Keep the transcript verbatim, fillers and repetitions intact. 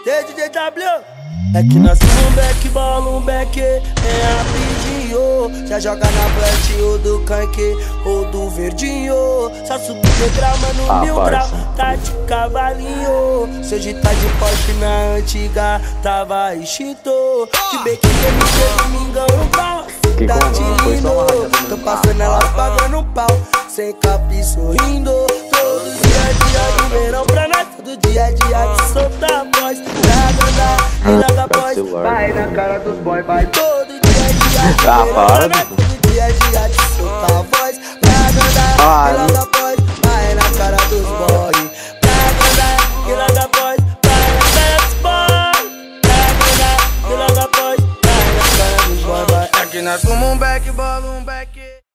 D J W. É que nós temos um back, bola, um back, é rapidinho. Já joga na plant ou do canque ou do verdinho. Só subir de grau, mano, ah, mil parça. grau, tá de cavalinho. Se hoje tá de Porsche na antiga, tava extinto. De bem que ele chega, domingão no pau, tá de lindo. Tô passando ela pagando um pau, sem cap sorrindo. Todo dia é dia de verão pra nós, todo dia é dia de soltar a voz. Pra andar e logo após, vai na cara dos boy, vai. Todo dia é dia de Ah, verão para, pra nós, todo dia é dia de soltar a voz.